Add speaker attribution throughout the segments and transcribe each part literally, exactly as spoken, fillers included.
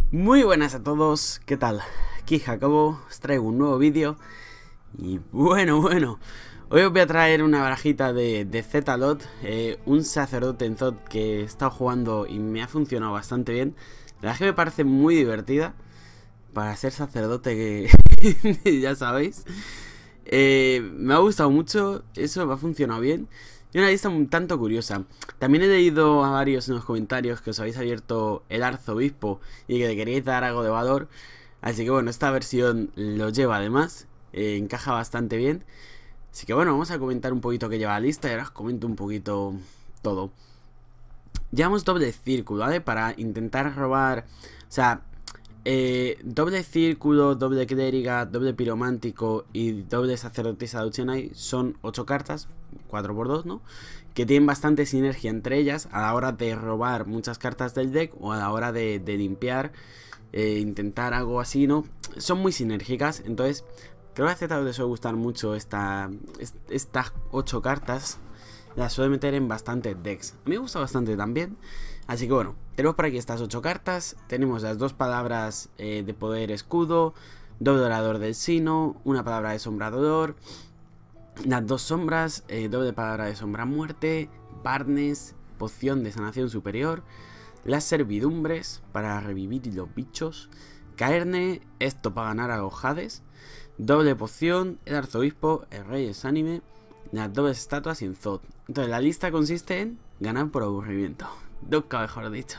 Speaker 1: Muy buenas a todos, ¿qué tal? Aquí Jacobo, os traigo un nuevo vídeo. Y bueno, bueno, hoy os voy a traer una barajita de, de Z-Lot, eh, un sacerdote en Z O D que he estado jugando y me ha funcionado bastante bien. La verdad es que me parece muy divertida para ser sacerdote, que ya sabéis. eh, Me ha gustado mucho, eso me ha funcionado bien. Y una lista un tanto curiosa. También he leído a varios en los comentarios que os habéis abierto el arzobispo y que le queríais dar algo de valor. Así que bueno, esta versión lo lleva además, eh, encaja bastante bien. Así que bueno, vamos a comentar un poquito qué lleva la lista y ahora os comento un poquito todo. Llevamos doble círculo, ¿vale? Para intentar robar, o sea, eh, doble círculo, doble clériga, doble piromántico y doble sacerdotisa de Uchenai son ocho cartas, cuatro por dos, ¿no? Que tienen bastante sinergia entre ellas a la hora de robar muchas cartas del deck o a la hora de, de limpiar, eh, intentar algo así, ¿no? Son muy sinérgicas, entonces creo que a Z les suele gustar mucho esta, estas ocho cartas. Las suele meter en bastantes decks. A mí me gusta bastante también. Así que bueno, tenemos por aquí estas ocho cartas. Tenemos las dos palabras eh, de poder escudo, doble orador del sino, una palabra de sombra dolor, las dos sombras, eh, doble palabra de sombra muerte, Barnes, poción de sanación superior, las servidumbres para revivir los bichos, Caerne, esto para ganar a los Hades, doble poción, el arzobispo, el rey exánime, las dobles estatuas y en Z O D. Entonces la lista consiste en ganar por aburrimiento, nunca mejor dicho.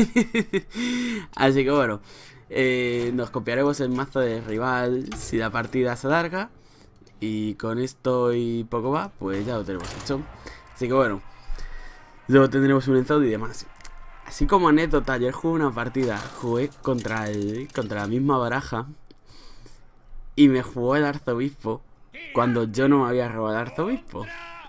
Speaker 1: Así que bueno, eh, nos copiaremos el mazo del rival si la partida se alarga. Y con esto y poco más, pues ya lo tenemos hecho. Así que bueno, luego tendremos un Z O D y demás. Así como anécdota, ayer jugué una partida, jugué contra, el, contra la misma baraja y me jugó el arzobispo cuando yo no me había robado el arzobispo.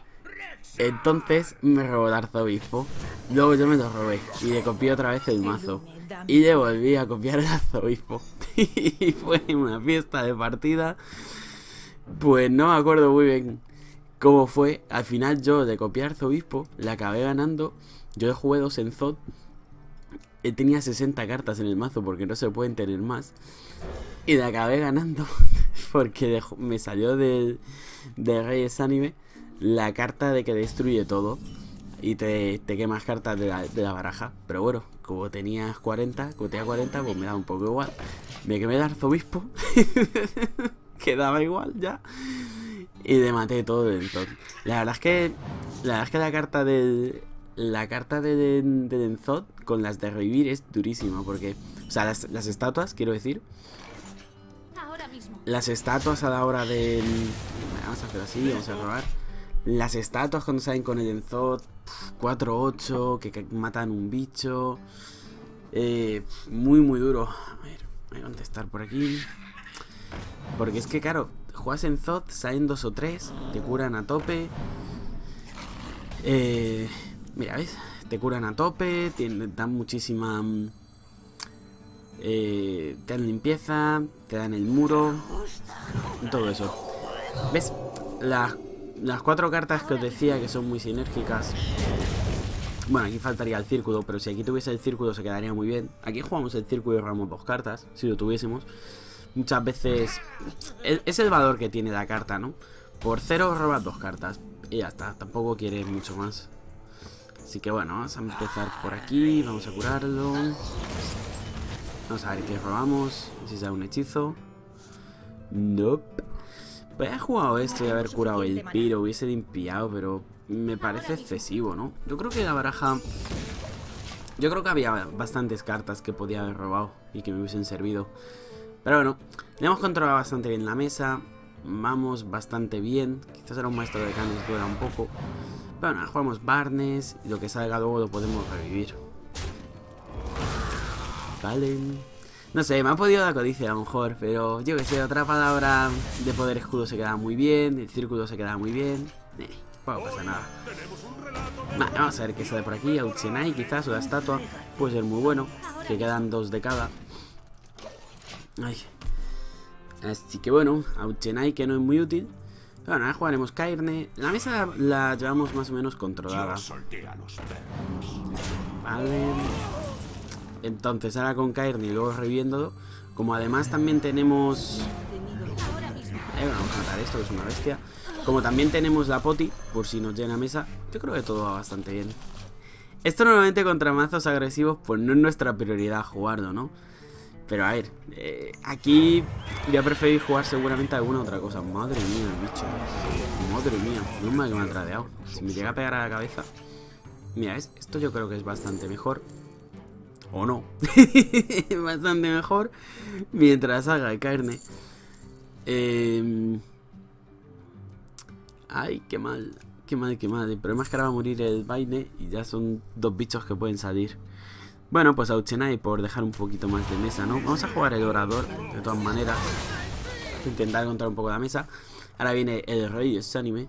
Speaker 1: Entonces me robó el arzobispo. Luego yo me lo robé y le copié otra vez el mazo. Y le volví a copiar el arzobispo. Y fue una fiesta de partida. Pues no me acuerdo muy bien cómo fue. Al final yo de copiar arzobispo le acabé ganando. Yo le jugué dos en Z O D. Él tenía sesenta cartas en el mazo porque no se pueden tener más. Y le acabé ganando porque me salió del, del rey exánime la carta de que destruye todo y te, te quemas cartas de la, de la baraja. Pero bueno, como tenías cuarenta, como tenía cuarenta, pues me da un poco igual. Me quemé el arzobispo. Quedaba igual ya. Y le maté todo dentro. La verdad es que La verdad es que la carta del La carta de, de, de Denzot con las de revivir es durísima. Porque, o sea, las, las estatuas, quiero decir, las estatuas a la hora de... Vamos a hacer así, vamos a probar. Las estatuas cuando salen con el Denzot cuatro ocho, que, que matan un bicho, eh, muy muy duro. A ver, voy a contestar por aquí. Porque es que claro, juegas en Z O D, salen dos o tres, te curan a tope. Eh, mira, ¿ves? Te curan a tope, te dan muchísima... Eh, te dan limpieza, te dan el muro, todo eso. ¿Ves? Las, las cuatro cartas que os decía que son muy sinérgicas. Bueno, aquí faltaría el círculo, pero si aquí tuviese el círculo se quedaría muy bien. Aquí jugamos el círculo y robamos dos cartas, si lo tuviésemos. Muchas veces es el valor que tiene la carta, ¿no? Por cero robas dos cartas y ya está, tampoco quieres mucho más. Así que bueno, vamos a empezar por aquí, vamos a curarlo. Vamos a ver qué robamos, si sale un hechizo. Nope. Pues he jugado esto y haber curado el piro, hubiese limpiado, pero me parece excesivo, ¿no? Yo creo que la baraja... Yo creo que había bastantes cartas que podía haber robado y que me hubiesen servido. Pero bueno, le hemos controlado bastante bien la mesa. Vamos bastante bien. Quizás era un maestro de canos dura un poco. Pero bueno, jugamos Barnes y lo que salga luego lo podemos revivir. Vale. No sé, me ha podido la codicia a lo mejor, pero yo que sé, otra palabra de poder escudo se queda muy bien, el círculo se queda muy bien. Eh, poco pasa nada. Vale, vamos a ver qué sale por aquí. Uchenai quizás, o la estatua, puede ser muy bueno. Que quedan dos de cada. Ay. Así que bueno, Uchenai que no es muy útil. Pero bueno, ahora jugaremos Caerne. La mesa la, la llevamos más o menos controlada. Vale. Entonces ahora con Cairn y luego reviviéndolo. Como además también tenemos... Eh, vamos a matar esto, que es una bestia. Como también tenemos la poti, por si nos llena mesa, yo creo que todo va bastante bien. Esto normalmente contra mazos agresivos pues no es nuestra prioridad jugarlo, ¿no? Pero a ver, eh, aquí voy a preferir jugar seguramente alguna otra cosa. Madre mía, el bicho. Madre mía, no me que me ha tradeado. Si me llega a pegar a la cabeza. Mira, ¿ves? Esto yo creo que es bastante mejor. O no. Bastante mejor. Mientras haga el carne. Eh... Ay, qué mal. Qué mal, qué mal. El problema es que ahora va a morir el vaine y ya son dos bichos que pueden salir. Bueno, pues Auchenai por dejar un poquito más de mesa, ¿no? Vamos a jugar el orador, de todas maneras. Intentar controlar un poco la mesa. Ahora viene el rey Sanime.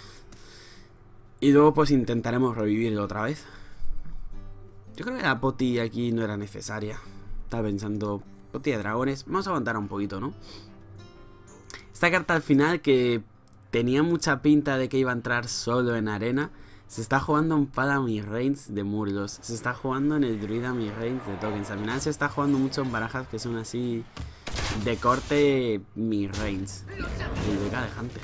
Speaker 1: Y luego pues intentaremos revivirlo otra vez. Yo creo que la poti aquí no era necesaria. Estaba pensando, poti de dragones. Vamos a aguantar un poquito, ¿no? Esta carta al final que tenía mucha pinta de que iba a entrar solo en arena. Se está jugando en Pada Midrange de Murlocs. Se está jugando en el Druida Midrange de Tokens. Al final se está jugando mucho en barajas que son así de corte Midrange. El de cada Hunter.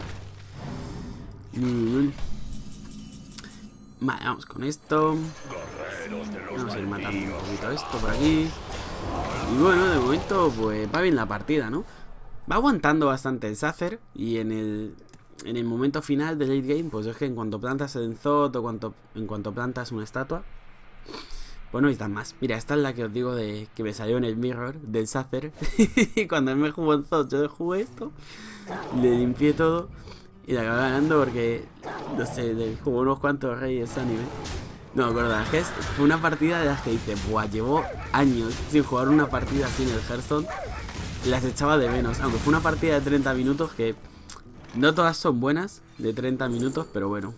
Speaker 1: Mm. Vale, vamos con esto. Vamos a ir matando un poquito esto por aquí. Y bueno, de momento pues va bien la partida, ¿no? Va aguantando bastante el Sacer. Y en el... En el momento final del late game, pues es que en cuanto plantas el Enzot o cuanto, en cuanto plantas una estatua, pues no necesitas más. Mira, esta es la que os digo de que me salió en el mirror del Sacer. Cuando él me jugó Enzot, yo jugué esto, le limpié todo y la acabé ganando porque, no sé, le jugó unos cuantos reyes anime. No me acuerdo, es que fue una partida de las que dice, buah, llevo años sin jugar una partida así en el Hearthstone. Las echaba de menos, aunque fue una partida de treinta minutos que... No todas son buenas, de treinta minutos, pero bueno.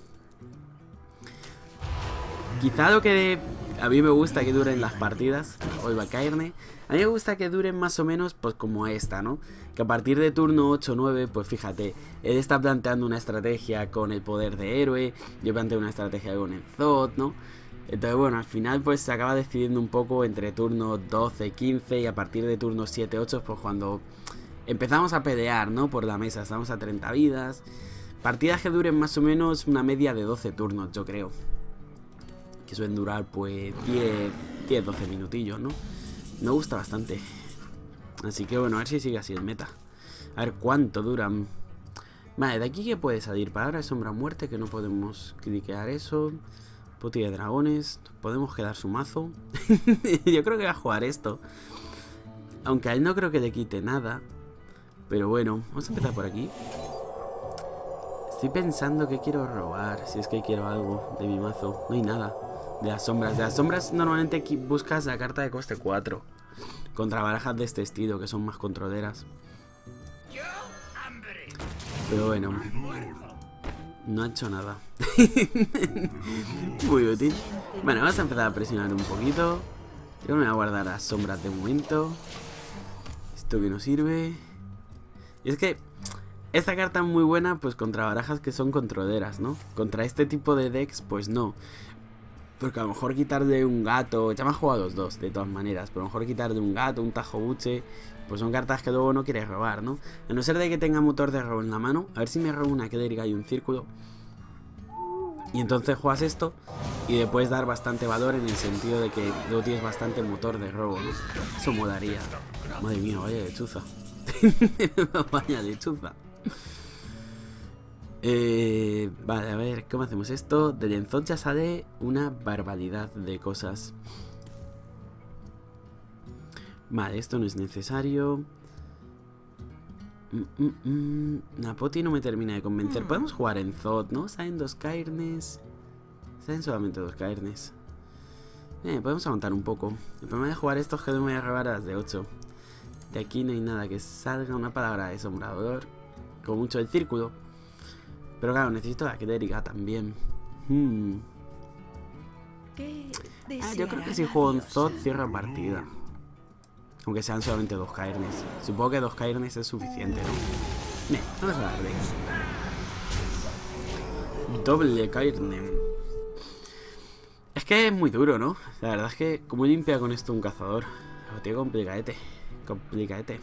Speaker 1: Quizá lo que a mí me gusta que duren las partidas, hoy va a caerme. A mí me gusta que duren más o menos pues como esta, ¿no? Que a partir de turno ocho o nueve, pues fíjate, él está planteando una estrategia con el poder de héroe, yo planteo una estrategia con el Enzot, ¿no? Entonces bueno, al final pues se acaba decidiendo un poco entre turnos doce, quince y a partir de turnos siete, ocho, pues cuando... Empezamos a pelear, ¿no? Por la mesa, estamos a treinta vidas. Partidas que duren más o menos una media de doce turnos, yo creo. Que suelen durar, pues, diez, doce minutillos, ¿no? Me gusta bastante. Así que bueno, a ver si sigue así el meta. A ver cuánto duran. Vale, de aquí que puede salir. Palabra de sombra muerte, que no podemos cliquear eso. Poti de dragones. Podemos quedar su mazo. Yo creo que voy a jugar esto. Aunque a él no creo que le quite nada. Pero bueno, vamos a empezar por aquí. Estoy pensando que quiero robar. Si es que quiero algo de mi mazo. No hay nada. De las sombras. De las sombras normalmente buscas la carta de coste cuatro. Contra barajas de este estilo, que son más controleras. Pero bueno. No ha hecho nada. Muy útil. Bueno, vamos a empezar a presionar un poquito. Yo me voy a guardar las sombras de momento. Esto que nos sirve. Y es que esta carta es muy buena pues contra barajas que son controleras, ¿no? Contra este tipo de decks pues no. Porque a lo mejor quitarle un gato, ya me han jugado los dos de todas maneras, pero a lo mejor quitarle un gato, un tajo buche, pues son cartas que luego no quieres robar, ¿no? A no ser de que tenga motor de robo en la mano. A ver si me robo una clériga y un círculo. Y entonces juegas esto y le puedes dar bastante valor en el sentido de que luego tienes bastante motor de robo, ¿no? Eso molaría. Madre mía, vaya lechuza. Vaya lechuza. Eh, vale, a ver, ¿cómo hacemos esto? De Enzot ya sale una barbaridad de cosas. Vale, esto no es necesario. Mm, mm, mm. Napoti no me termina de convencer. Podemos jugar en Enzot, ¿no? Salen dos cairnes. Salen solamente dos cairnes. Eh, podemos aguantar un poco. El problema de jugar esto es que no me voy a robar a las de ocho. De aquí no hay nada que salga. Una palabra de sombrador. Con mucho el círculo. Pero claro, necesito la clériga también. Hmm. Ah, yo creo que si juego en Enzot cierro partida. Aunque sean solamente dos cairnes. Supongo que dos cairnes es suficiente, ¿no? Bien, vamos a darle. Doble cairne. Es que es muy duro, ¿no? La verdad es que como limpia con esto un cazador. Lo tiene complicadete. Complicadete.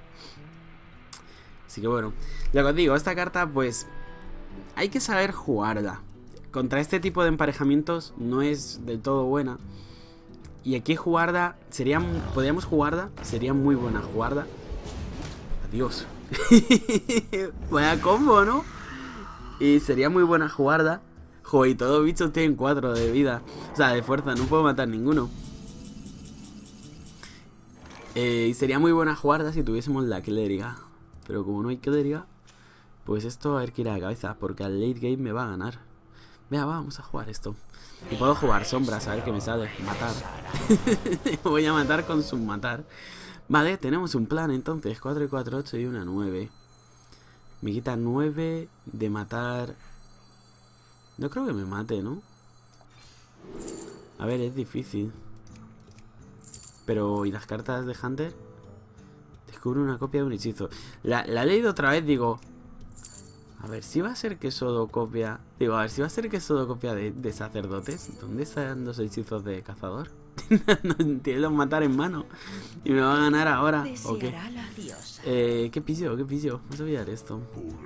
Speaker 1: Así que bueno. Lo que os digo, esta carta pues hay que saber jugarla. Contra este tipo de emparejamientos no es del todo buena. Y aquí jugarla sería... Podríamos jugarla. Sería muy buena jugarla. Adiós. Vaya combo, ¿no? Y sería muy buena jugarla. Joder, y todos los bichos tienen cuatro de vida. O sea, de fuerza, no puedo matar ninguno. Eh, y sería muy buena jugarla si tuviésemos la clériga. Pero como no hay clériga, pues esto va a haber que ir a la cabeza, porque al late game me va a ganar. Venga, vamos a jugar esto. Y puedo jugar sombras, a ver qué me sale. Matar. Voy a matar con su matar. Vale, tenemos un plan entonces. cuatro y cuatro, ocho y una nueve. Me quita nueve de matar. No creo que me mate, ¿no? A ver, es difícil. Pero, ¿y las cartas de Hunter? Descubre una copia de un hechizo. La, la he leído otra vez, digo. A ver, si va a ser que solo copia. Digo, a ver, si va a ser que solo copia de, de sacerdotes. ¿Dónde están los hechizos de cazador? No entiendo matar en mano. Y me va a ganar ahora. ¿O qué? Eh, ¿qué pillo? ¿Qué pillo? Vamos a olvidar esto.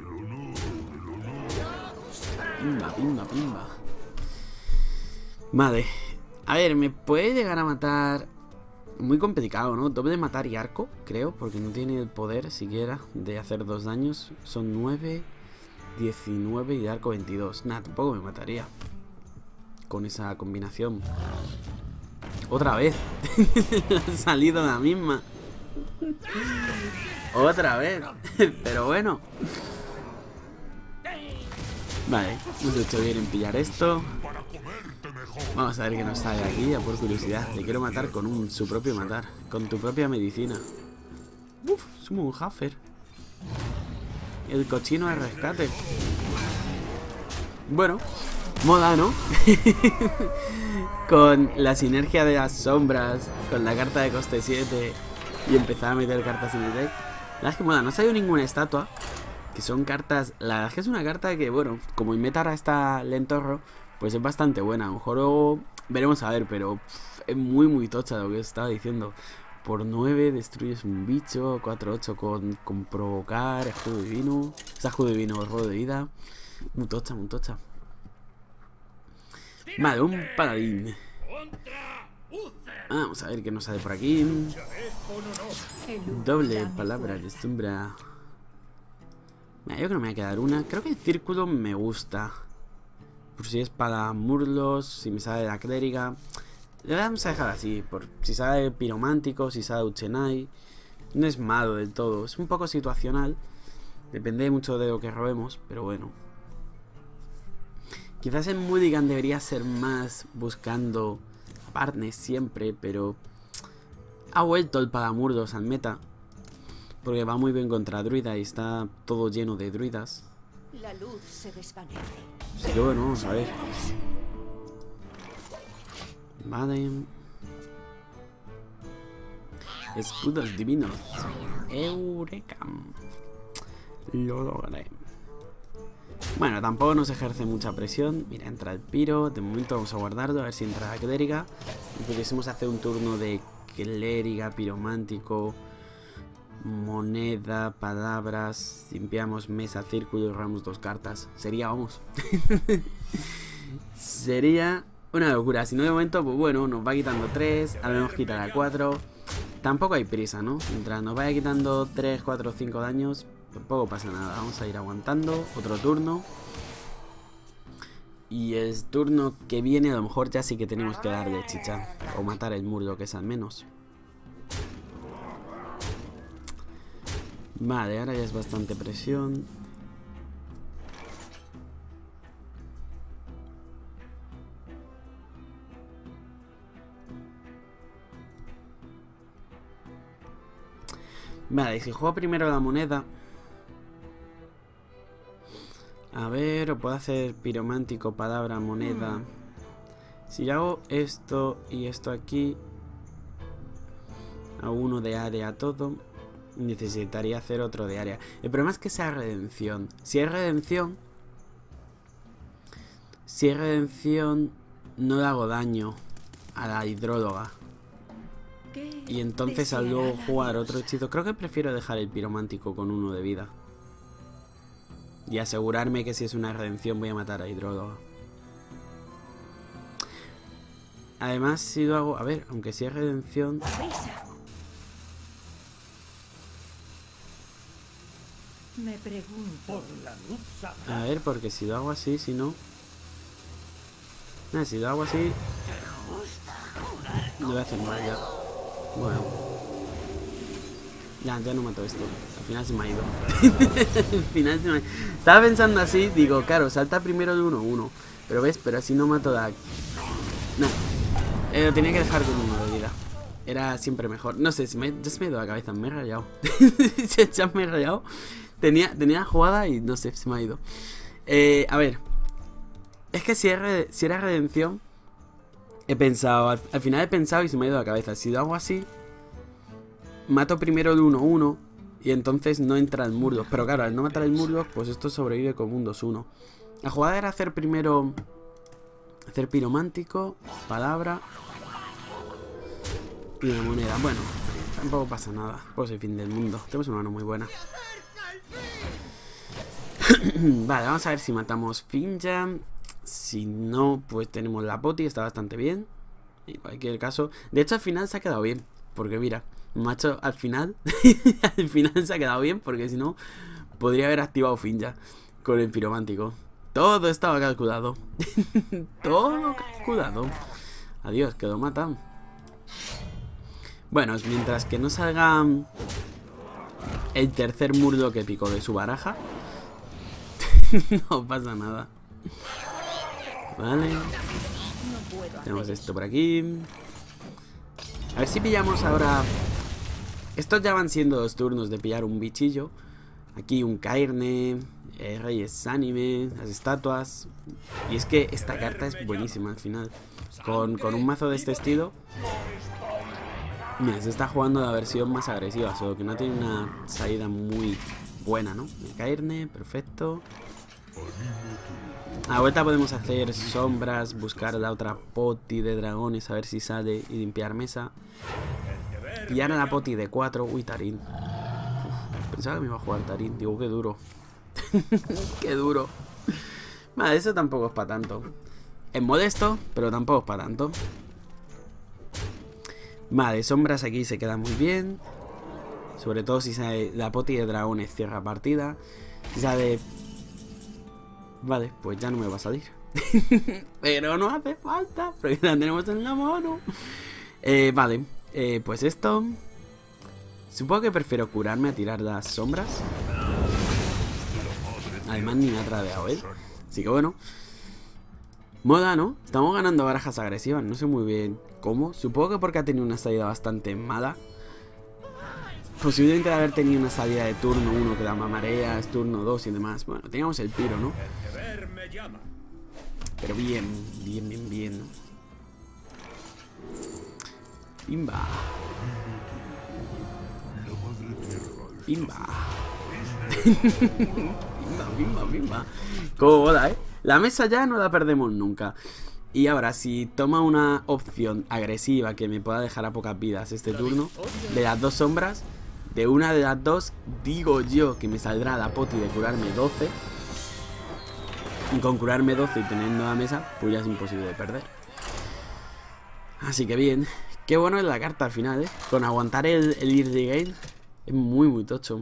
Speaker 1: Pimba, pimba, pimba. Vale. A ver, me puede llegar a matar. Muy complicado, ¿no? Doble matar y arco, creo. Porque no tiene el poder siquiera de hacer dos daños. Son nueve, diecinueve y de arco veintidós. Nada, tampoco me mataría con esa combinación. Otra vez. Ha salido la misma. Otra vez. Pero bueno. Vale, hemos hecho bien en pillar esto. Vamos a ver qué nos sale aquí, ya por curiosidad. Le quiero matar con un, su propio matar. Con tu propia medicina. Uf, somos un Huffer. El cochino de rescate. Bueno, moda, ¿no? Con la sinergia de las sombras, con la carta de coste siete y empezar a meter cartas en el deck. La verdad es que moda, no ha salido ninguna estatua. Que son cartas... La verdad es que es una carta que, bueno, como el meta ahora está lentorro, pues es bastante buena. A lo mejor lo veremos a ver, pero pff, es muy muy tocha lo que os estaba diciendo. Por nueve destruyes un bicho, cuatro ocho con, con provocar, escudo divino. O sea, escudo divino, robo de vida. Muy tocha, muy tocha. Vale, un paladín. Vamos a ver qué nos sale por aquí. Doble palabra de sombra. Mira, yo creo que me voy a quedar una. Creo que el círculo me gusta. Por si es para murlos, si me sale la clériga. Le vamos a dejar así. Por si sale piromántico, si sale Uchenai. No es malo del todo. Es un poco situacional. Depende mucho de lo que robemos, pero bueno. Quizás en Mulligan debería ser más buscando partners siempre, pero ha vuelto el pagamurdos al meta. Porque va muy bien contra druida y está todo lleno de druidas.
Speaker 2: La luz se desvanece.
Speaker 1: Así que bueno, vamos a ver. Vale. Escudos divinos. Eureka. Lo logré. Bueno, tampoco nos ejerce mucha presión. Mira, entra el piro. De momento vamos a guardarlo, a ver si entra la clériga. Y pudiésemos hacer un turno de clériga, piromántico, moneda, palabras. Limpiamos mesa, círculo y robamos dos cartas. Sería, vamos. Sería una locura. Si no, de momento, pues bueno, nos va quitando tres. Ahora nos quitará cuatro. Tampoco hay prisa, ¿no? Mientras nos vaya quitando tres, cuatro, cinco daños, tampoco pasa nada. Vamos a ir aguantando. Otro turno. Y el turno que viene a lo mejor ya sí que tenemos que darle chicha. O matar el murlo, que es al menos. Vale, ahora ya es bastante presión. Vale, si juego primero la moneda. A ver, o puedo hacer piromántico, palabra, moneda. Si yo hago esto y esto aquí, a uno de área todo, necesitaría hacer otro de área. El problema es que sea redención. Si es redención, si es redención, no le hago daño a la hidróloga. Y entonces al luego jugar otro hechizo, creo que prefiero dejar el piromántico con uno de vida. Y asegurarme que si es una redención voy a matar a hidróloga. Además, si lo hago... A ver, aunque si es redención...
Speaker 2: Me pregunto.
Speaker 1: A ver, porque si lo hago así, si no... Eh, si lo hago así... No voy a hacer mal ya. Bueno. Ya, ya no mato esto. Al final se me ha ido. Al final se me ha ido. Estaba pensando así, digo, claro, salta primero el uno uno. Pero ves, pero así no mato a... No. Eh, lo tenía que dejar con uno de vida. Era siempre mejor. No sé, si me, ya se me ha ido la cabeza, me he rayado. Ya me he rayado. Tenía, tenía jugada y no sé, se me ha ido. Eh, a ver. Es que si, es, si era redención, he pensado, al, al final he pensado y se me ha ido la cabeza. Si lo hago así, mato primero el uno uno y entonces no entra el Murloc. Pero claro, al no matar el Murloc, pues esto sobrevive como un dos uno. La jugada era hacer primero... Hacer piromántico, palabra y una moneda. Bueno, tampoco pasa nada. Pues el fin del mundo. Tenemos una mano muy buena. Vale, vamos a ver si matamos Finja. Si no, pues tenemos la poti, está bastante bien. En cualquier caso, de hecho al final se ha quedado bien. Porque mira, macho, al final al final se ha quedado bien. Porque si no, podría haber activado Finja con el piromántico. Todo estaba calculado. Todo calculado. Adiós, quedó matado. Bueno, mientras que no salga el tercer Murloc épico de su baraja, no pasa nada. Vale. Tenemos esto por aquí. A ver si pillamos ahora... Estos ya van siendo dos turnos de pillar un bichillo. Aquí un Cairne, eh, Reyes Anime, las estatuas. Y es que esta carta es buenísima al final. Con, con un mazo de este estilo. Mira, se está jugando la versión más agresiva, solo que no tiene una salida muy buena, ¿no? El Cairne, perfecto. A la vuelta podemos hacer sombras, buscar la otra poti de dragones, a ver si sale y limpiar mesa. Pillar a la poti de cuatro. Uy, Tarín. Uf, pensaba que me iba a jugar Tarín. Digo, qué duro. Qué duro. Vale, eso tampoco es para tanto. Es modesto, pero tampoco es para tanto. Vale, sombras aquí se queda muy bien. Sobre todo si sale la poti de dragones, cierra partida. Si sale... Vale, pues ya no me va a salir. Pero no hace falta, porque la tenemos en la mano. eh, Vale, eh, pues esto... Supongo que prefiero curarme a tirar las sombras. Además ni me ha tradeado él. Así que bueno. Moda, ¿no? Estamos ganando barajas agresivas. No sé muy bien cómo. Supongo que porque ha tenido una salida bastante mala. Posiblemente de haber tenido una salida de turno uno que da mareas, turno dos y demás. Bueno, teníamos el piro, ¿no? Pero bien, bien, bien, bien, ¿no? Pimba. Pimba. Pimba, pimba, pimba. Como mola, ¿eh? La mesa ya no la perdemos nunca. Y ahora, si toma una opción agresiva que me pueda dejar a pocas vidas este turno, de las dos sombras, de una de las dos, digo yo que me saldrá la poti de curarme doce. Y con curarme doce y teniendo la mesa, pues ya es imposible de perder. Así que bien. Qué bueno es la carta al final, ¿eh? Con aguantar el, el early game es muy, muy tocho.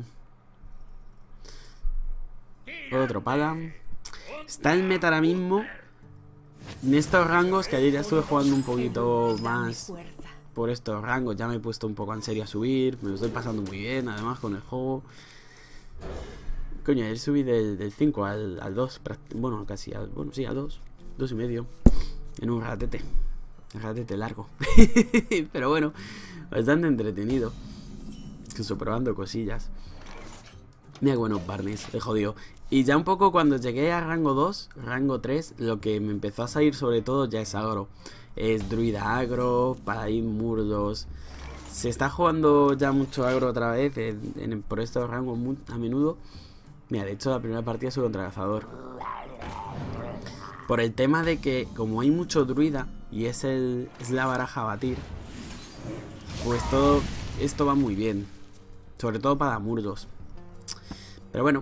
Speaker 1: Otro pala. Está el meta ahora mismo en estos rangos, que ayer ya estuve jugando un poquito más por estos rangos. Ya me he puesto un poco en serio a subir. Me lo estoy pasando muy bien, además, con el juego. Coño, ayer subí del, del cinco al, al dos. Bueno, casi al... Bueno, sí, al dos. dos y medio. En un ratete. Un ratete largo. Pero bueno, bastante entretenido. Incluso probando cosillas. Mira, bueno, Barnes, he jodido. Y ya un poco cuando llegué a rango dos, rango tres, lo que me empezó a salir sobre todo ya es agro. Es druida agro, paladín murdos. Se está jugando ya mucho agro otra vez en, en, por estos rangos muy, a menudo. Mira, de hecho la primera partida soy contra cazador. Por el tema de que como hay mucho druida y es, el, es la baraja a batir, pues todo esto va muy bien. Sobre todo para Murdos. Pero bueno.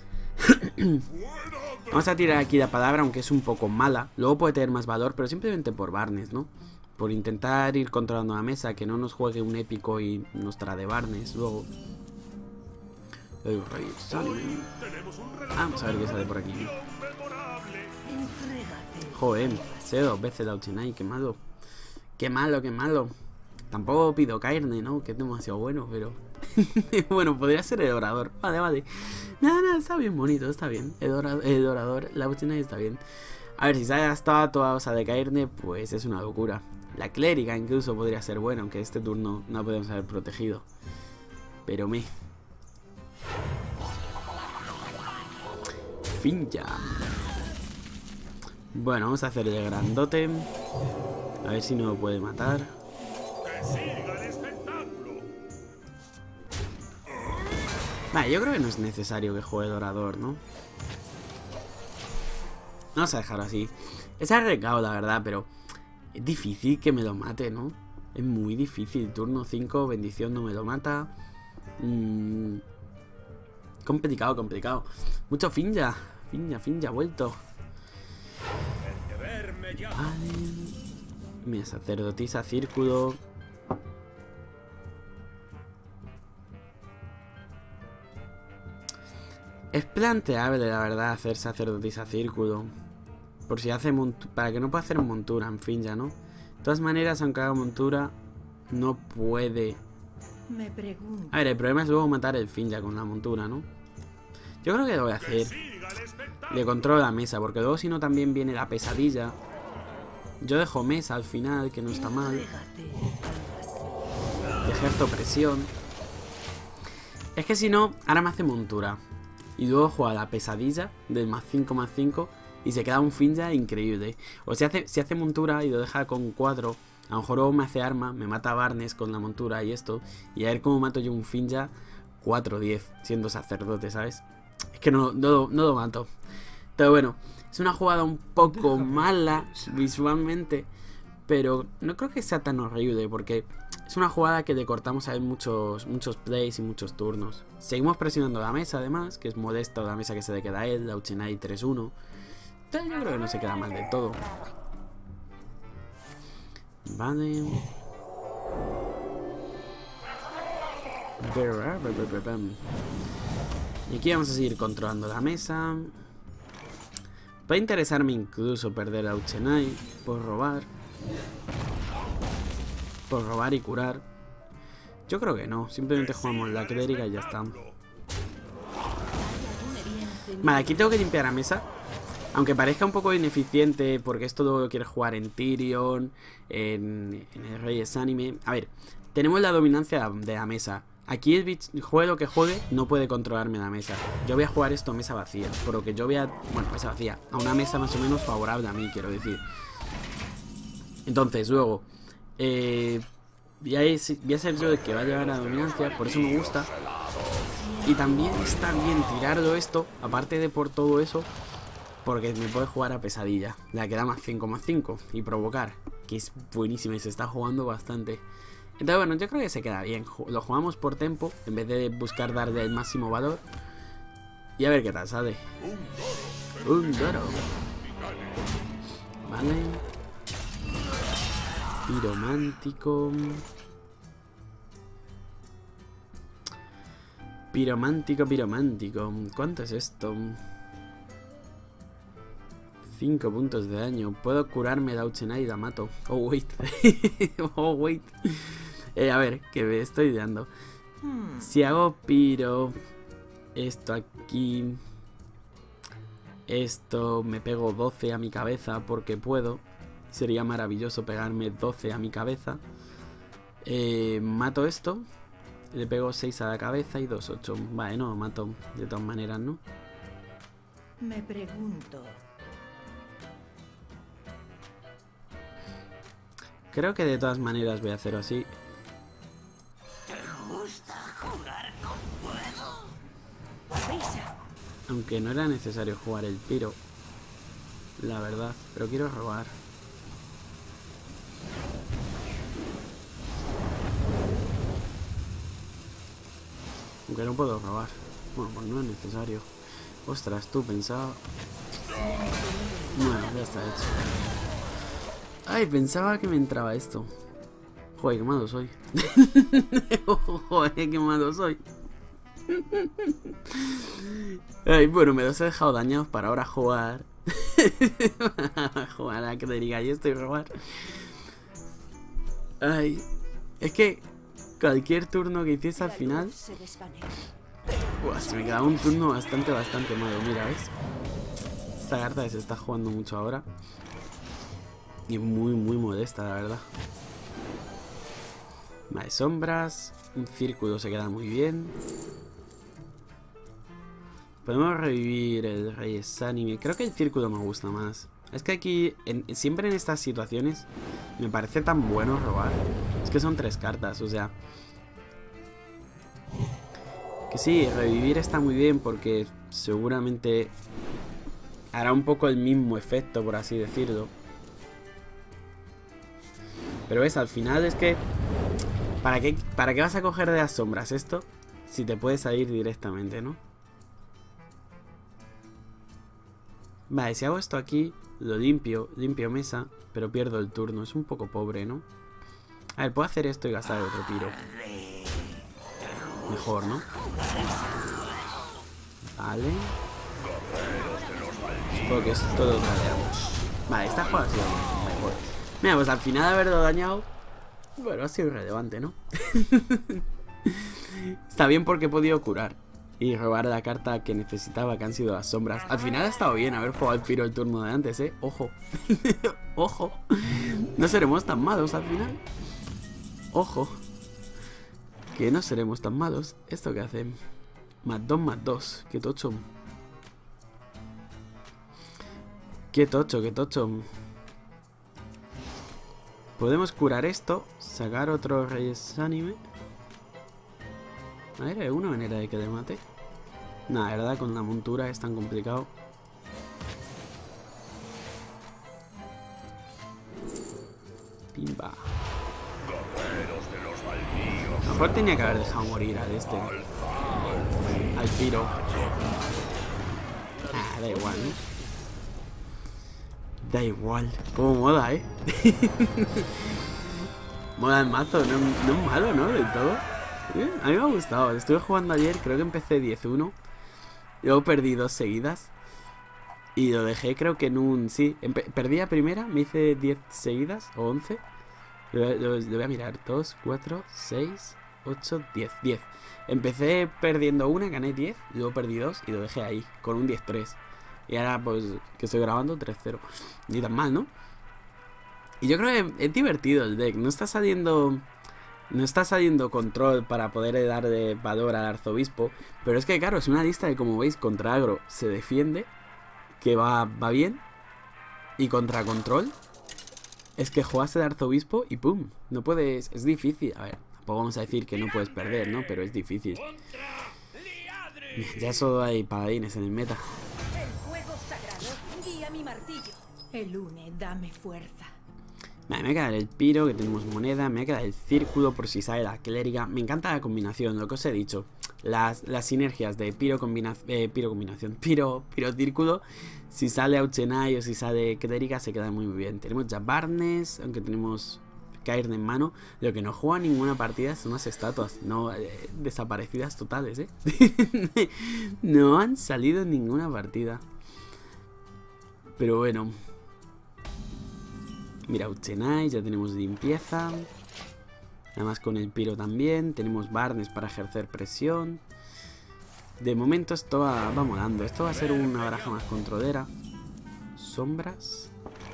Speaker 1: Vamos a tirar aquí la palabra, aunque es un poco mala. Luego puede tener más valor, pero simplemente por Barnes, ¿no? Por intentar ir controlando la mesa, que no nos juegue un épico y nos trae Barnes. Luego... El rey Sunny. Vamos a ver qué sale por aquí. Joder, sé dos veces la Uchinai, qué malo. Qué malo, qué malo. Tampoco pido carne, ¿no? Que es demasiado bueno, pero... bueno, podría ser el orador. Vale, vale. Nada, nada, está bien bonito, está bien. El orador, el orador la Uchinai está bien. A ver, si sale la estatua, o sea, de carne, pues es una locura. La clériga incluso podría ser buena, aunque este turno no podemos haber protegido. Pero me... Finja. Bueno, vamos a hacer el grandote. A ver si no lo puede matar. Vale, yo creo que no es necesario que juegue el orador, ¿no? Vamos a dejarlo así. Es arriesgado, la verdad, pero es difícil que me lo mate, ¿no? Es muy difícil. Turno cinco, bendición no me lo mata. Mm, complicado, complicado. Mucho Finja. Finja, Finja, vuelto. Vale. Mi sacerdotisa, círculo. Es planteable, la verdad, hacer sacerdotisa, círculo. Por si hace montura. Para que no pueda hacer montura, en fin, ya, ¿no? De todas maneras, aunque haga montura, no puede.
Speaker 2: Me pregunto.
Speaker 1: A ver, el problema es luego matar el Finja con la montura, ¿no? Yo creo que lo voy a hacer. Le controlo la mesa, porque luego si no también viene la pesadilla. Yo dejo mesa al final, que no está mal. Ejerzo presión. Es que si no, ahora me hace montura. Y luego juega la pesadilla del más cinco más cinco. Y se queda un Finja increíble. O si hace, si hace montura y lo deja con cuatro. A lo mejor luego me hace arma, me mata a Barnes con la montura y esto. Y a ver cómo mato yo un Finja cuatro diez, siendo sacerdote, ¿sabes? Es que no, no, no lo mato. Pero bueno, es una jugada un poco mala visualmente. Pero no creo que sea tan horrible, porque es una jugada que le cortamos a él muchos, muchos plays y muchos turnos. Seguimos presionando la mesa además, que es modesto la mesa que se le queda a él, la Uchinai tres uno. Entonces yo creo que no se queda mal de todo. Vale. Y aquí vamos a seguir controlando la mesa. Puede interesarme incluso perder a Uchinai por robar. Por robar y curar. Yo creo que no, simplemente jugamos la clériga y ya está. Vale, aquí tengo que limpiar la mesa. Aunque parezca un poco ineficiente, porque esto lo quiere jugar en Tyrion, en, en el Reyes Anime. A ver, tenemos la dominancia de la mesa. Aquí el bitch, juegue lo que juegue, no puede controlarme la mesa. Yo voy a jugar esto a mesa vacía, por lo que yo voy a... Bueno, mesa vacía, a una mesa más o menos favorable a mí, quiero decir. Entonces, luego... Eh, voy, a, voy a ser yo el que va a llevar la dominancia, por eso me gusta. Y también está bien tirarlo esto, aparte de por todo eso... Porque me puede jugar a pesadilla. La que da más cinco más cinco. Y provocar. Que es buenísima y se está jugando bastante. Entonces bueno, yo creo que se queda bien. Lo jugamos por tempo. En vez de buscar darle el máximo valor. Y a ver qué tal sale. Un Doro. Vale. Piromántico. Piromántico, piromántico. ¿Cuánto es esto? cinco puntos de daño. Puedo curarme la Uchinai y la mato. Oh, wait. Oh, wait. Eh, a ver, que me estoy dando. Si hago piro... Esto aquí... Esto... Me pego doce a mi cabeza porque puedo. Sería maravilloso pegarme doce a mi cabeza. Eh, mato esto. Le pego seis a la cabeza y dos, ocho. Vale, no lo mato de todas maneras, ¿no?
Speaker 2: Me pregunto...
Speaker 1: Creo que de todas maneras voy a hacerlo así.
Speaker 2: ¿Te gusta jugar con fuego? Avisa.
Speaker 1: Aunque no era necesario jugar el piro. la verdad. Pero quiero robar. Aunque no puedo robar. Bueno, pues no es necesario. Ostras, tú pensaba... Bueno, ya está hecho. Ay, pensaba que me entraba esto. Joder, qué malo soy. Joder, qué malo soy. Ay, bueno, me los he dejado dañados para ahora jugar. Jugar a que te diga yo estoy robar. Ay, es que cualquier turno que hiciese al final... Uah, se me quedaba un turno bastante, bastante malo. Mira, ¿ves? Esta carta se está jugando mucho ahora. Y muy, muy modesta, la verdad. Vale, sombras. Un círculo se queda muy bien. Podemos revivir el Reyes Anime. Creo que el círculo me gusta más. Es que aquí, en, siempre en estas situaciones, me parece tan bueno robar. Es que son tres cartas, o sea... Que sí, revivir está muy bien porque seguramente hará un poco el mismo efecto, por así decirlo. Pero ves, al final es que... ¿Para qué, para qué vas a coger de las sombras esto? Si te puedes salir directamente, ¿no? Vale, si hago esto aquí, lo limpio, limpio mesa, pero pierdo el turno. Es un poco pobre, ¿no? A ver, puedo hacer esto y gastar otro tiro. Mejor, ¿no? Vale. Supongo que esto lo dañamos. Vale, esta jugada ha sido mejor. Mira, pues al final de haberlo dañado, bueno, ha sido irrelevante, ¿no? Está bien porque he podido curar y robar la carta que necesitaba, que han sido las sombras. Al final ha estado bien haber jugado el Piro el turno de antes, ¿eh? Ojo. Ojo. No seremos tan malos al final. Ojo. Que no seremos tan malos. ¿Esto qué hace? Más dos, más dos. Qué tocho. Qué tocho, qué tocho. Podemos curar esto. Sacar otro Reyes Anime. A ver, ¿hay una manera de que le mate? Nah, la verdad, con la montura es tan complicado. Pimba. A lo mejor tenía que haber dejado morir al este. Al Piro. Ah, da igual, ¿no? Da igual. Como mola, ¿eh? Mola el mazo. No, no es malo, ¿no? Del todo. ¿Eh? A mí me ha gustado. Estuve jugando ayer. Creo que empecé diez uno. Luego perdí dos seguidas. Y lo dejé creo que en un... Sí, perdí a primera. Me hice diez seguidas. O once. Lo, lo, lo voy a mirar. dos, cuatro, seis, ocho, diez. diez. Empecé perdiendo una, gané diez. Luego perdí dos y lo dejé ahí. Con un diez tres. Y ahora pues que estoy grabando tres cero. Ni tan mal, ¿no? Y yo creo que es divertido el deck. No está saliendo... No está saliendo control para poder darle valor al arzobispo. Pero es que claro, es una lista de, como veis, contra agro se defiende. Que va, va bien. Y contra control es que jugaste de arzobispo y pum. No puedes... Es difícil. A ver, tampoco vamos a decir que no puedes perder, ¿no? Pero es difícil. Ya solo hay paladines en el meta.
Speaker 2: El fuego sagrado guía mi martillo. El une, dame fuerza.
Speaker 1: Vale, me va a quedar el Piro, que tenemos moneda. Me va a quedar el círculo por si sale la clériga. Me encanta la combinación, lo que os he dicho. Las, las sinergias de Piro, combina, eh, Piro combinación, Piro, Piro círculo. Si sale Auchenai o si sale clériga se queda muy bien. Tenemos ya Barnes, aunque tenemos Cairn en mano. Lo que no juega ninguna partida son las estatuas. No, eh, desaparecidas totales, ¿eh? No han salido en ninguna partida. Pero bueno. Mira, Auchenai, ya tenemos limpieza. Además con el Piro también. Tenemos Barnes para ejercer presión. De momento esto va, va molando. Esto va a ser una baraja más controlera. Sombras.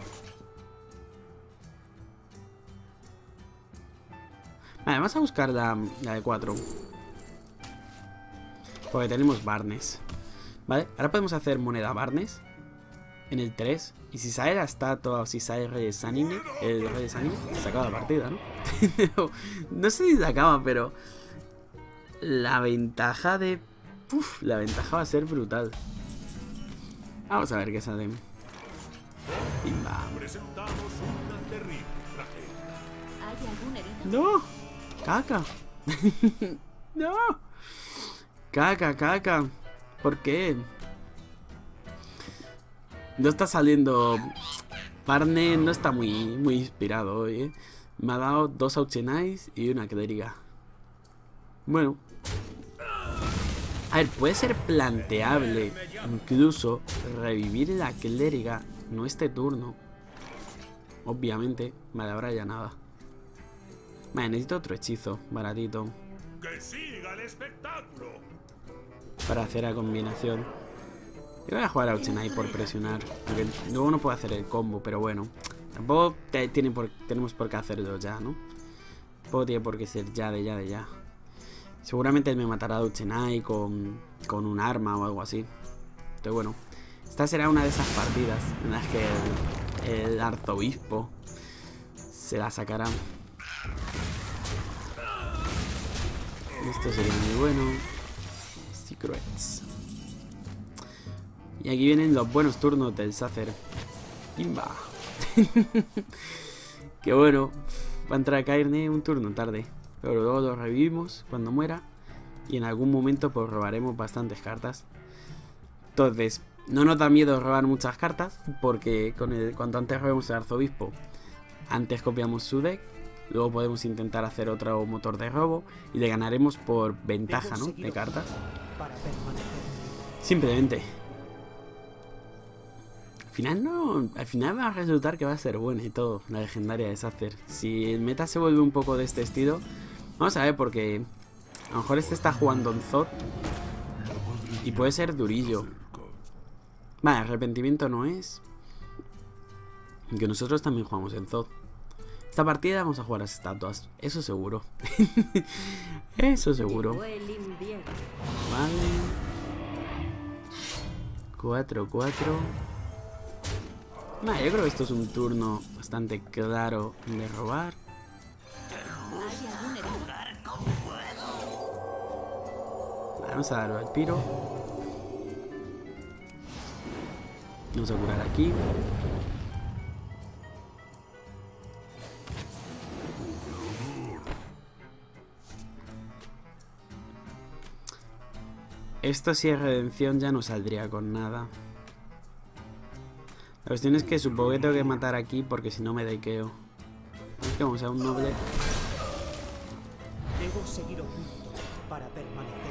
Speaker 1: Vale, vamos a buscar la, la de cuatro. Porque tenemos Barnes. Vale, ahora podemos hacer moneda Barnes. En el tres. Y si sale la estatua o si sale el Reyes Anime, el Reyes Anime, se acaba la partida, ¿no? No sé si se acaba, pero la ventaja de... Uf, la ventaja va a ser brutal. Vamos a ver qué sale.
Speaker 2: ¿Hay algún herido?
Speaker 1: ¡No! ¡Caca! ¡No! ¡Caca, caca! ¿Por qué? No está saliendo... Parne no está muy, muy inspirado hoy, ¿eh? Me ha dado dos Auchenais y una clériga. Bueno. A ver, puede ser planteable incluso revivir la clériga, no este turno. Obviamente, vale, ahora ya nada. Vale, necesito otro hechizo, baratito.
Speaker 3: ¡Que siga el espectáculo!
Speaker 1: Para hacer la combinación. Yo voy a jugar a Auchenai por presionar. Porque luego no puedo hacer el combo, pero bueno. Tampoco te, tiene por, tenemos por qué hacerlo ya, ¿no? Tampoco tiene por qué ser ya de ya de ya. Seguramente él me matará a Auchenai con, con un arma o algo así. Entonces bueno. Esta será una de esas partidas en las que el, el arzobispo se la sacará. Esto sería muy bueno. Secrets. Y aquí vienen los buenos turnos del Sacer. ¡Pimba! ¡Qué bueno! Va a entrar a caerme un turno tarde. Pero luego lo revivimos cuando muera. Y en algún momento pues robaremos bastantes cartas. Entonces, no nos da miedo robar muchas cartas. Porque con el, cuanto antes robemos el arzobispo, antes copiamos su deck. Luego podemos intentar hacer otro motor de robo. Y le ganaremos por ventaja, ¿no? De cartas. Simplemente. Al final no. Al final va a resultar que va a ser buena y todo. La legendaria de Sacer. Si el meta se vuelve un poco de este estilo. Vamos a ver, porque a lo mejor este está jugando en Zod. Y puede ser durillo. Vale, arrepentimiento no es. Que nosotros también jugamos en Zod. Esta partida vamos a jugar a las estatuas. Eso seguro. Eso seguro. Vale. cuatro cuatro. Vale, yo creo que esto es un turno bastante claro de robar. Vale, vamos a darlo al piro. Vamos a curar aquí. Esto si es redención ya no saldría con nada. La cuestión es que supongo que tengo que matar aquí porque si no me dequeo. Es que vamos a un noble.
Speaker 4: Debo seguir oculto para permanecer.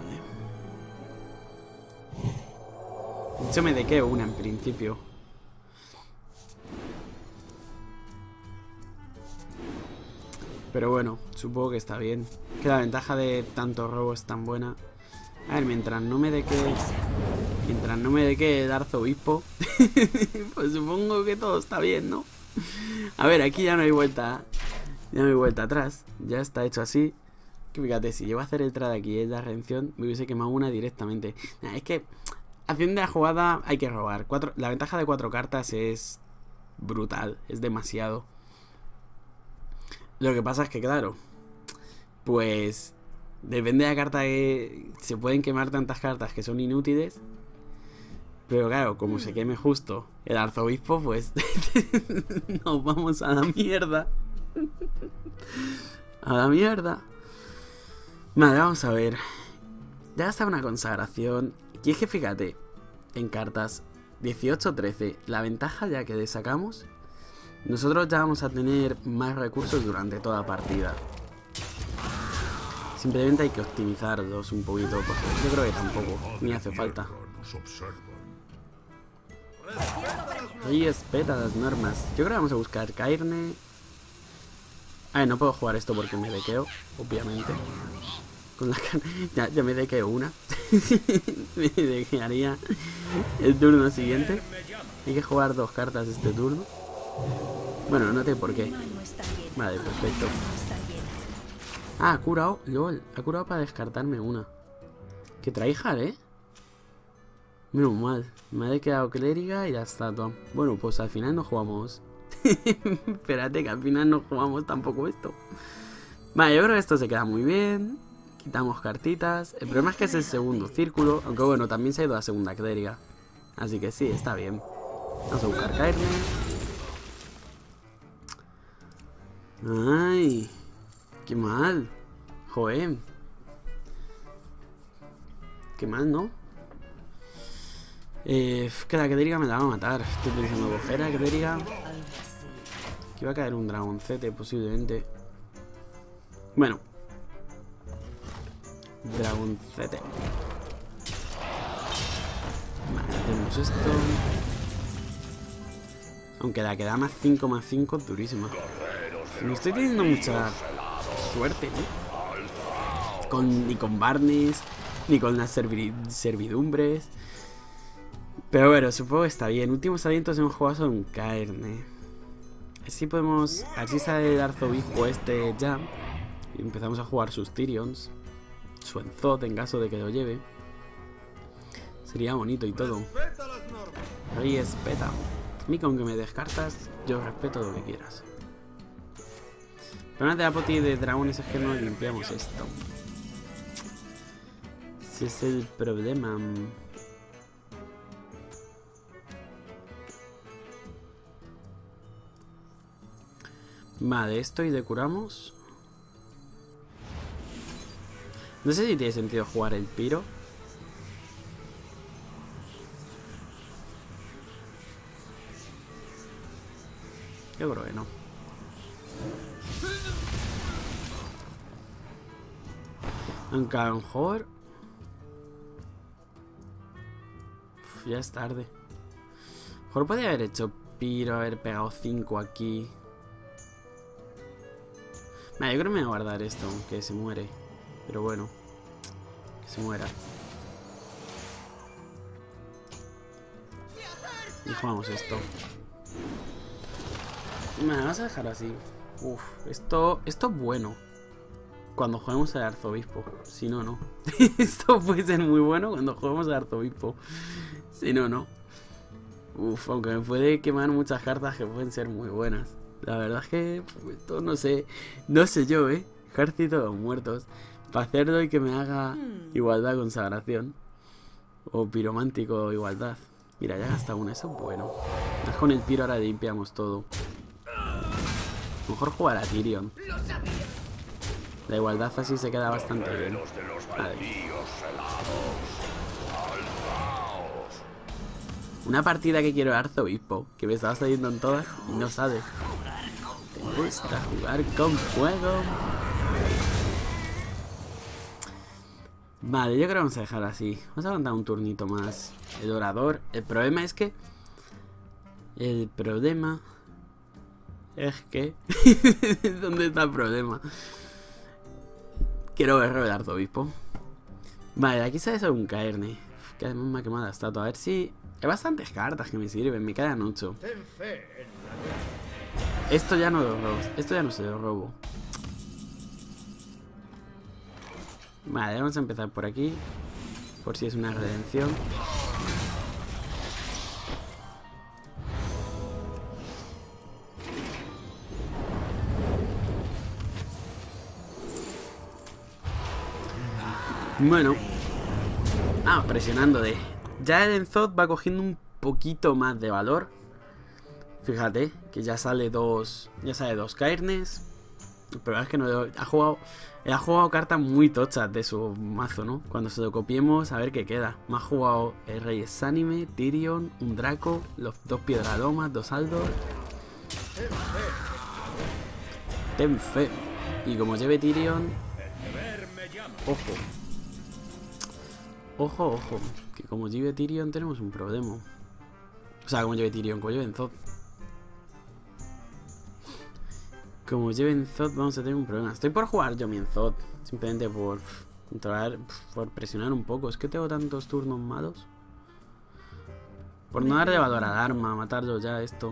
Speaker 1: Vale. De hecho me dequeo una en principio. Pero bueno, supongo que está bien. Que la ventaja de tanto robo es tan buena. A ver, mientras no me dequee... Mientras no me dequee el arzobispo... pues supongo que todo está bien, ¿no? A ver, aquí ya no hay vuelta... Ya no hay vuelta atrás. Ya está hecho así. Que fíjate, si llevo a hacer el trade aquí es la redención, me hubiese quemado una directamente. Nah, es que... Haciendo la jugada hay que robar. Cuatro... La ventaja de cuatro cartas es... brutal. Es demasiado. Lo que pasa es que, claro... Pues... Depende de la carta que... Se pueden quemar tantas cartas que son inútiles. Pero claro, como se queme justo el arzobispo, pues... Nos vamos a la mierda. A la mierda. Vale, vamos a ver. Ya está una consagración. Y es que fíjate, en cartas dieciocho trece, la ventaja ya que le sacamos, nosotros ya vamos a tener más recursos durante toda partida. Simplemente hay que optimizarlos un poquito, porque yo creo que tampoco ni hace falta. Ahí respeta las normas. Yo creo que vamos a buscar Cairne. A ver, no puedo jugar esto porque me dequeo, obviamente. Con la ya, ya me dequeo una. Me dequearía el turno siguiente. Hay que jugar dos cartas este turno. Bueno, no sé por qué. Vale, perfecto. Ah, ha curado, lol, ha curado para descartarme una. Que tryhard, ¿eh? Menos mal, me ha quedado clériga y la estatua. Bueno, pues al final no jugamos. Espérate que al final no jugamos tampoco esto. Vale, yo creo que esto se queda muy bien. Quitamos cartitas. El problema es que es el segundo círculo. Aunque bueno, también se ha ido a segunda clériga. Así que sí, está bien. Vamos a buscar Cairne. Ay, qué mal. Joder. Qué mal, ¿no? Eh, que la Keteriga me la va a matar. Estoy utilizando cojera, Keteriga. Aquí va a caer un dragoncete posiblemente. Bueno. Dragoncete. Vale, hacemos esto. Aunque la que da más cinco más cinco es durísima. No estoy teniendo mucha suerte, ¿no? Con, ni con Barnes, ni con las servi servidumbres. Pero bueno, supongo que está bien. Últimos alientos hemos jugado sobre un Caerne. Así podemos... Así sale el arzobispo este ya. Y empezamos a jugar sus Tyrions. Su Enzod en caso de que lo lleve. Sería bonito y todo. Ahí espeta. A mí con que me descartas, yo respeto lo que quieras. El problema de la poti de dragones es que no limpiamos esto. Ese es el problema. Vale, esto y decuramos. No sé si tiene sentido jugar el piro. Yo creo que no. Aunque a lo mejor... Uf, ya es tarde. A lo mejor podría haber hecho piro, haber pegado cinco aquí. Nah, yo creo que me voy a guardar esto, aunque se muere. Pero bueno, que se muera. Y jugamos esto. Me vas a dejar así. Uf, esto, esto es bueno. Cuando juguemos al arzobispo. Si no, no. Esto puede ser muy bueno cuando juguemos al arzobispo. Si no, no. Uf, aunque me puede quemar muchas cartas que pueden ser muy buenas. La verdad es que pues, esto no sé. No sé yo, eh. Ejército de los muertos. Para hacerlo y que me haga igualdad consagración. O piromántico igualdad. Mira, ya gasta una. Eso es bueno. Es con el piro ahora limpiamos todo. Mejor jugar a Tyrion. La igualdad así se queda bastante bien. Vale. Una partida que quiero arzobispo, que me estaba saliendo en todas y no sabe. Te gusta jugar con fuego. Vale, yo creo que vamos a dejar así. Vamos a aguantar un turnito más. El orador. El problema es que... El problema... Es que... ¿Dónde está el problema? Quiero ver el arzobispo. Vale, aquí sale sobre un Caerne. Que además me ha quemado la estatua. A ver si... Hay bastantes cartas que me sirven. Me quedan ocho. Esto ya no lo robo. Esto ya no se lo robo. Vale, vamos a empezar por aquí. Por si es una redención. Bueno. Ah, presionando de... Ya el Enzod va cogiendo un poquito más de valor. Fíjate, que ya sale dos... Ya sale dos Caernes. Pero es que no... Ha jugado... Ha jugado cartas muy tochas de su mazo, ¿no? Cuando se lo copiemos, a ver qué queda. Me ha jugado el Rey Sánime, Tyrion, un Draco, los dos Piedralomas, dos Aldor. Ten fe. Y como lleve Tyrion... Ojo. Ojo, ojo. Que como lleve Tyrion tenemos un problema. O sea, como lleve Tyrion, como lleve Enzod. Como lleve Enzod vamos a tener un problema. Estoy por jugar yo mi Enzod. Simplemente por controlar, por presionar un poco. Es que tengo tantos turnos malos. Por no darle valor al arma, matarlo ya esto.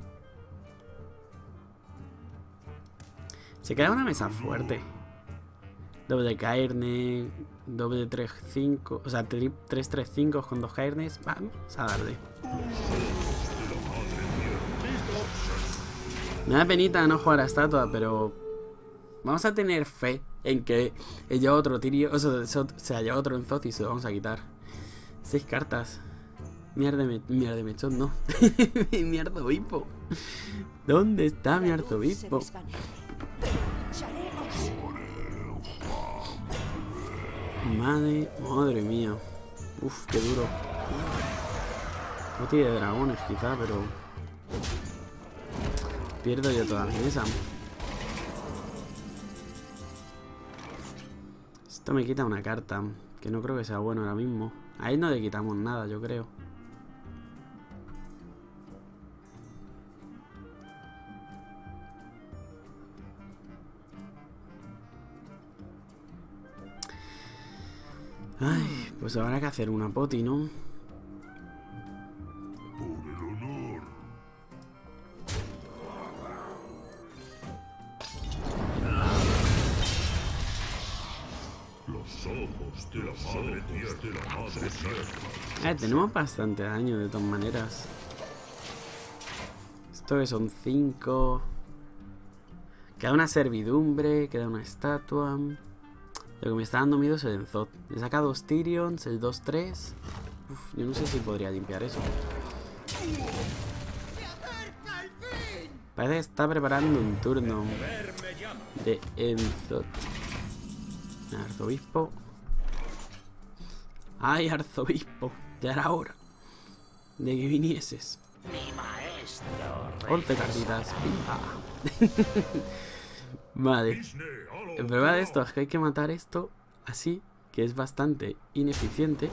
Speaker 1: Se queda una mesa fuerte. Doble Caerne, doble tres cinco, o sea, tres tres cinco con dos Caernes. Vamos a darle. Me da penita no jugar a estatua, pero vamos a tener fe en que ella otro Tyrion, o sea, se haya otro Enzod y se lo vamos a quitar. Seis cartas. Mierda, me, mierda de mechón, no. Mi arzobispo. ¿Dónde está mi arzobispo? Madre, madre mía. Uf, qué duro. No tiene dragones quizá, pero... pierdo yo toda mi mesa. Esto me quita una carta, que no creo que sea bueno ahora mismo. Ahí no le quitamos nada, yo creo. Ay, pues habrá que hacer una poti, ¿no?
Speaker 3: Por el honor. Los ojos de la madre tierra, de la madre tierra.
Speaker 1: Eh, tenemos bastante daño de todas maneras. Esto que son cinco. Queda una servidumbre, queda una estatua. Lo que me está dando miedo es el Enzot. He sacado dos Tyrions, el dos tres. Uf, yo no sé si podría limpiar eso. Parece que está preparando un turno de Enzot. Arzobispo. Ay, arzobispo. Ya era hora de que vinieses. once cartitas. Vale. El problema de esto es que hay que matar esto así, que es bastante ineficiente.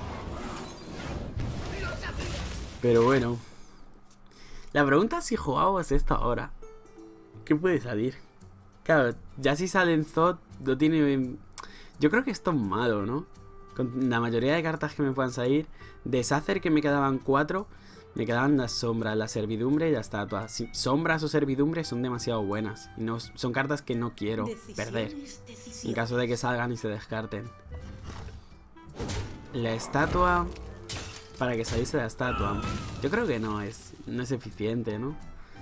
Speaker 1: Pero bueno. La pregunta es si jugamos esto ahora. ¿Qué puede salir? Claro, ya si sale en Zod, no tiene... Yo creo que esto es malo, ¿no? Con la mayoría de cartas que me puedan salir. Deshacer, que me quedaban cuatro. Me quedaban las sombras, la servidumbre y la estatua. Si sombras o servidumbre son demasiado buenas. Y no, son cartas que no quiero perder. En caso de que salgan y se descarten. La estatua... Para que saliese la estatua. Yo creo que no es, no es eficiente, ¿no?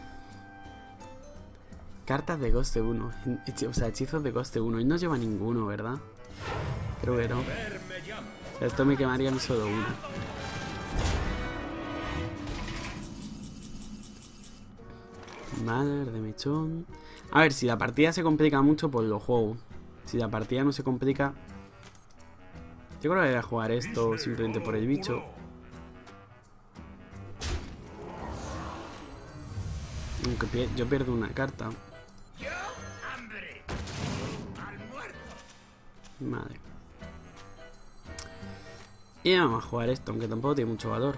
Speaker 1: Cartas de coste uno. O sea, hechizos de coste uno. Y no lleva ninguno, ¿verdad? Creo que no. O sea, esto me quemaría en solo uno. Madre de mechón. A ver, si la partida se complica mucho, pues lo juego. Si la partida no se complica, yo creo que voy a jugar esto simplemente por el bicho. Aunque yo pierdo una carta. Madre. Y vamos a jugar esto, aunque tampoco tiene mucho valor.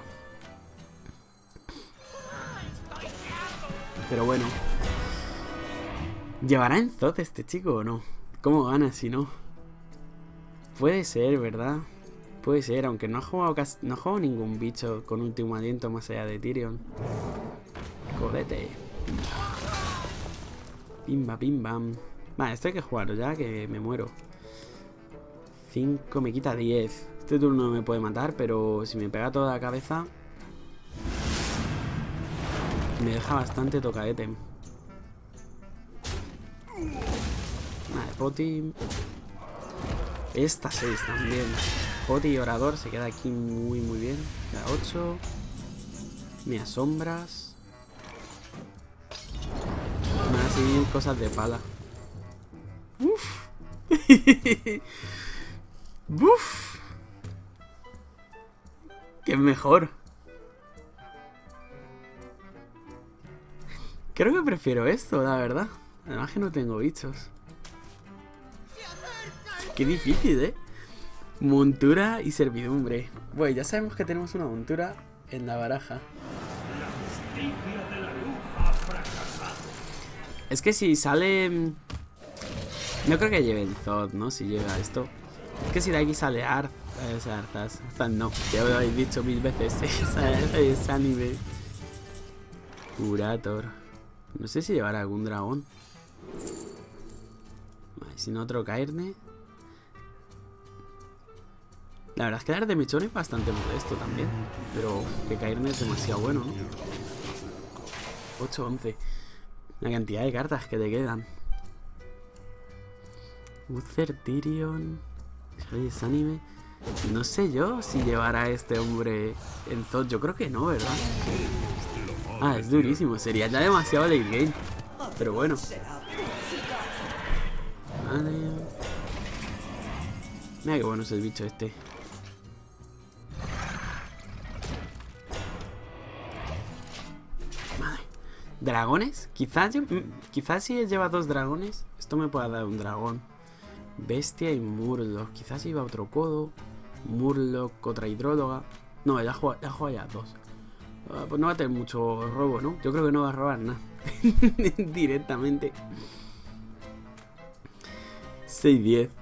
Speaker 1: Pero bueno. ¿Llevará en Zod este chico o no? ¿Cómo gana si no? Puede ser, ¿verdad? Puede ser, aunque no ha jugado casi, no ha jugado ningún bicho con último aliento más allá de Tyrion. Codete. Pimba, pimbam. Vale, esto hay que jugarlo ya, que me muero. cinco, me quita diez. Este turno no me puede matar, pero si me pega toda la cabeza... Me deja bastante tocaete. Vale, Poti. Esta seis también. Poti y Orador se queda aquí muy muy bien. La ocho. Me asombras. Me van a seguir cosas de pala. Uf. Uf. ¿Qué es mejor? Creo que prefiero esto, la verdad. Además que no tengo bichos. Qué difícil, ¿eh? Montura y servidumbre. Bueno, ya sabemos que tenemos una montura en la baraja. Es que si sale... No creo que lleve el Zod, ¿no? Si llega esto. Es que si de aquí sale Arth... Es Arthas. Arthas no. Ya lo habéis dicho mil veces. Es anime. Curator. No sé si llevará algún dragón. Vale, si no otro Cairne. La verdad es que el de mechón es bastante modesto también. Pero que Cairne es demasiado bueno, ¿no? ocho, once. La cantidad de cartas que te quedan. Uther, Tyrion. Es anime. No sé yo si llevará a este hombre en Zod. Yo creo que no, ¿verdad? Ah, es durísimo. Sería ya demasiado late game. Pero bueno. Vale. Mira qué bueno es el bicho este. Madre. ¿Dragones? Quizás, quizás si lleva dos dragones, esto me pueda dar un dragón. Bestia y Murloc. Quizás lleva otro codo. Murloc, otra hidróloga. No, ya juega, ya juega ya dos. Uh, pues no va a tener mucho robo, ¿no? Yo creo que no va a robar nada. Directamente. seis diez.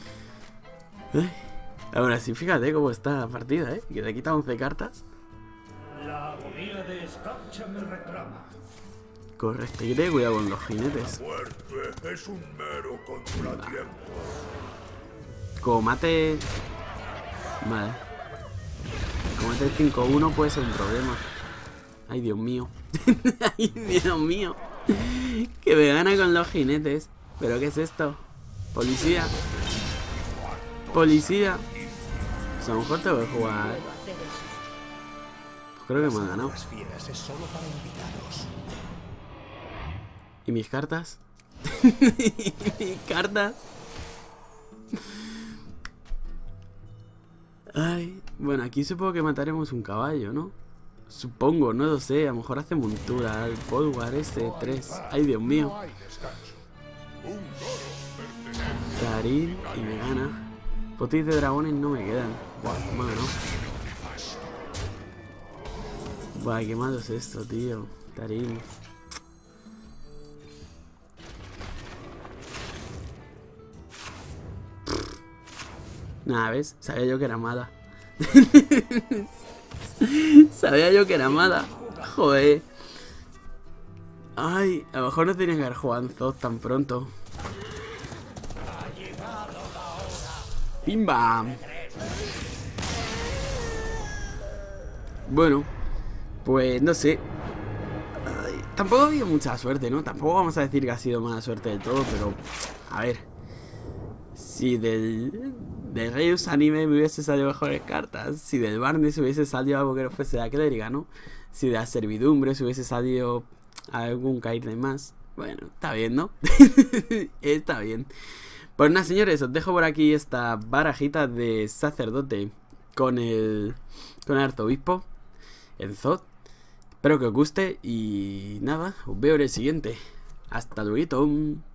Speaker 1: Ahora sí, fíjate cómo está la partida, ¿eh? Que te quita once cartas.
Speaker 3: La agonía de escarcha me reclama.
Speaker 1: Correcto, hay que tener cuidado con los jinetes.
Speaker 3: La muerte es un mero contratiempo.
Speaker 1: Como mate... Vale. Como mate el cinco uno puede ser un problema. Ay, Dios mío. Ay, Dios mío. Que me gana con los jinetes. ¿Pero qué es esto? Policía. Policía. O sea, a lo mejor te voy a jugar. Pues creo que me ha ganado. ¿Y mis cartas? ¿Mis cartas? Ay, bueno, aquí supongo que mataremos un caballo, ¿no? Supongo, no lo sé, a lo mejor hace montura. El Polwar este, tres. Ay, Dios mío. Tarín y me gana. Potis de dragones no me quedan. Buah, malo, ¿no? Buah, qué malo es esto, tío. Tarín. Nada, ¿ves? Sabía yo que era mala. Sabía yo que era mala. Joder. Ay, a lo mejor no tenía que haber jugado en Zod tan pronto. ¡Pimba! Bueno, pues no sé. Ay, tampoco ha habido mucha suerte, ¿no? Tampoco vamos a decir que ha sido mala suerte del todo, pero... A ver. Si del... Del Reus anime me hubiese salido mejores cartas. Si del Barney se hubiese salido algo que no fuese de la clériga, ¿no? Si de la servidumbre se hubiese salido algún caer de más. Bueno, está bien, ¿no? Está bien. Pues nada, señores, os dejo por aquí esta barajita de sacerdote con el, con el arzobispo en Zod. Espero que os guste y nada, os veo en el siguiente. Hasta luego.